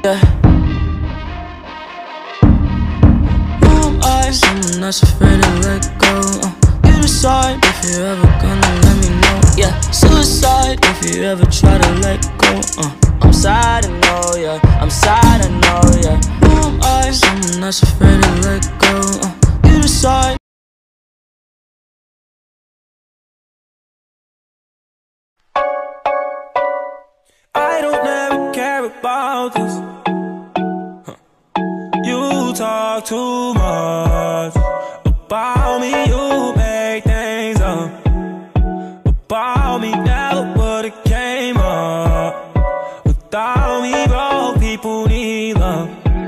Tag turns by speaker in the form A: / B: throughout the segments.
A: Yeah. Who am I? Someone that's afraid to let go. You decide if you're ever gonna let me know. Yeah, suicide if you ever try to let go. I'm sad, I know, yeah. I'm sad, I know, yeah. Who am I? Someone that's afraid to let go. You decide.
B: I don't ever care about this. You talk too much about me, you make things up. About me, never would've came up. Without me, bro, people need love.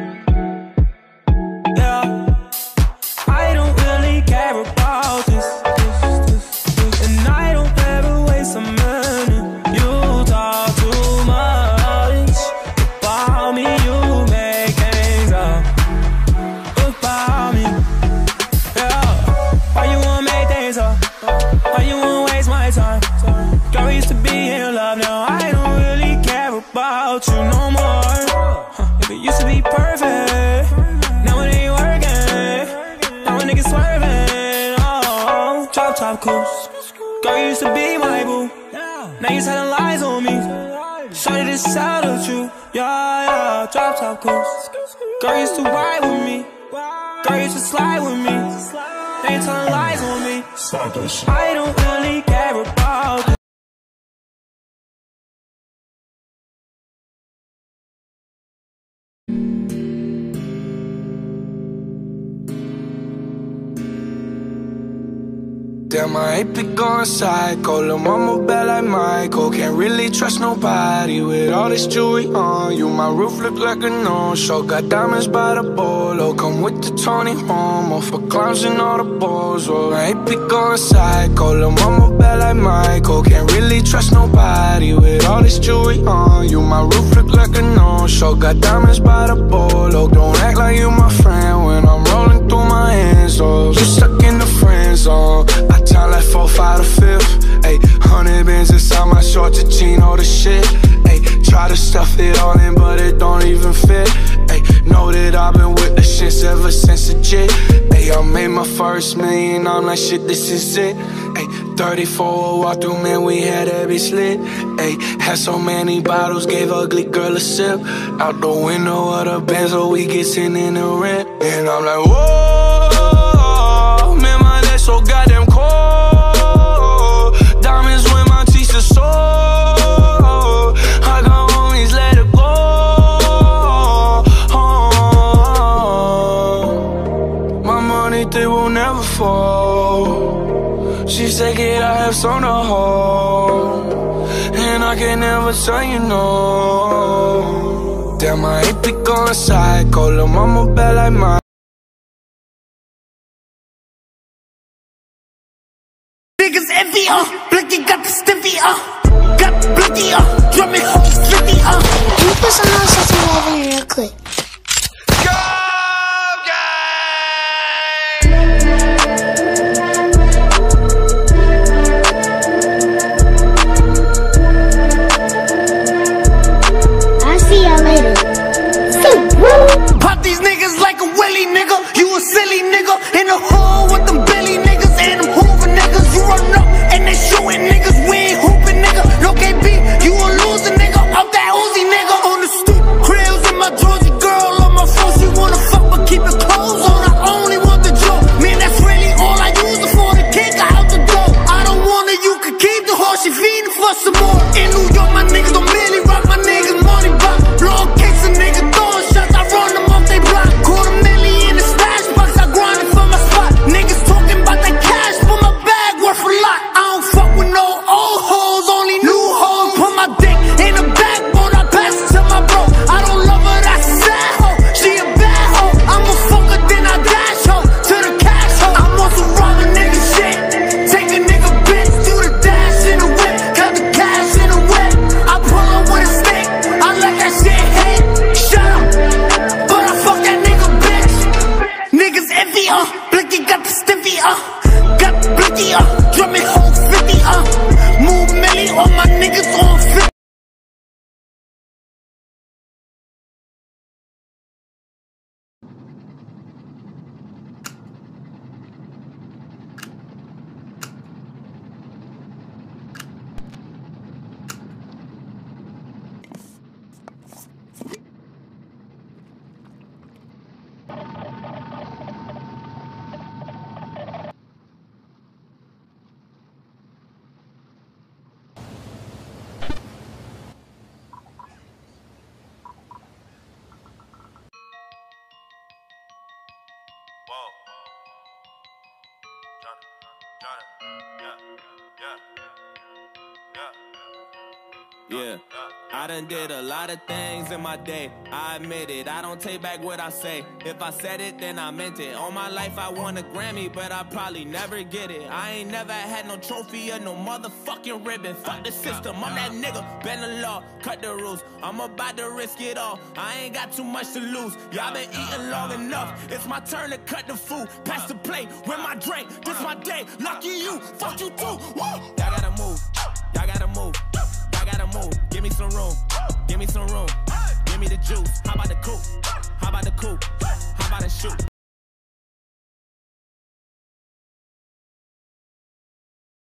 B: Yeah, I don't really care about this. And I don't ever waste a minute. You talk too much about me, you make things up. About me, yeah. Why you wanna make things up? Why you wanna waste my time? Girl, we used to be in love, now I don't really care about you no more. If it used to be perfect, now it ain't working. Now a nigga swerving, oh. Drop top cruise, girl, you used to be my boo. Now you telling lies on me. Shorty, this is out of you, yeah, yeah. Drop top cruise, girl, you used to ride with me. Girl, you used to slide with me. Now you telling lies on me. I don't really care about it.
C: Damn, I ain't be going psycho. Lil' mama bad like Michael. Can't really trust nobody with all this jewelry on you. My roof look like a no-show. Got diamonds by the bolo. Come with the Tony Homo for clowns and all the balls. Oh, I ain't be going psycho. Lil' mama bad like Michael. Can't really trust nobody with all this jewelry on you. My roof look like a no-show. Got diamonds by the bolo. Don't act like you my friend when I'm rolling through my hands. Oh, you stuck in the friend zone. I time like 4, 5 to 5th. Ayy, 100 bands inside my shorts, a Chino the shit. Ayy, try to stuff it all in, but it don't even fit. Ayy, know that I've been with the shits ever since the jit. Ayy, I made my first million, I'm like shit, this is it. Ayy, 34 walk through, man, we had every slit. Ayy, had so many bottles, gave ugly girl a sip. Out the window of the Benz, so we get sitting in the rent. And I'm like, whoa, man, my legs so goddamn cold. Diamonds when my teeth are sore. I got homies, let it go. My money, they will never fall. She said, kid, I have some to hold, and I can never tell you no. Damn, I ain't be going psycho. Lil' mama bad like mine.
D: Niggas envy, Blicky got the stiffy, got Blicky, drumming home slippy,
E: Can you put some on such a level real quick? I'll see y'all later.
D: Pop these niggas like a willy nigga. You a silly nigga in the hole with them Billy niggas and them Hoover niggas. You run up and they shooting niggas. We ain't hooping nigga. No KB, you a loser nigga. Up that Uzi nigga on the stoop. Krills in my Georgia girl on my phone. She wanna fuck but keep it clothes on. I only want the joke. Man, that's really all I use it for. The cake out the door. I don't want her, you can keep the horse. She feeding for some more. In New York, my niggas don't really rock. My niggas money box. Blow kicks a nigga throwing shots. I run them off they block. Quarter million in the stash box. I grinded for my spot. Niggas talking about that cash for my bag worth a lot. I don't fuck with no old hoes, only new hoes. Put my dick in the backbone. I pass it to my bro. I don't love her, that's a sad hoe. She a bad hoe. I'm a fucker, then I dash hoe to the cash hoe. I'm on some robbing nigga shit. Take a nigga bitch, do the dash in the whip. Cut the cash in the whip. I pull up with a stick. I let that shit hit. Shut up, but I fuck that nigga bitch. Niggas envy, Blicky got the stiffy, got Blicky, drumming home 50, move Millie, all my niggas on 50.
F: Yeah, I done did a lot of things in my day, I admit it, I don't take back what I say. If I said it, then I meant it. All my life I won a Grammy, but I probably never get it. I ain't never had no trophy or no motherfucking ribbon. Fuck the system, I'm that nigga, bend the law, cut the rules. I'm about to risk it all, I ain't got too much to lose. Y'all been eating long enough, it's my turn to cut the food. Pass the plate, with my drink, this my day. Lucky you, fuck you too, woo! Y'all gotta move, y'all gotta move. Gotta move, give me some room, give me some room, give me the juice. How about the coupe? How about the coupe? How about the shoot?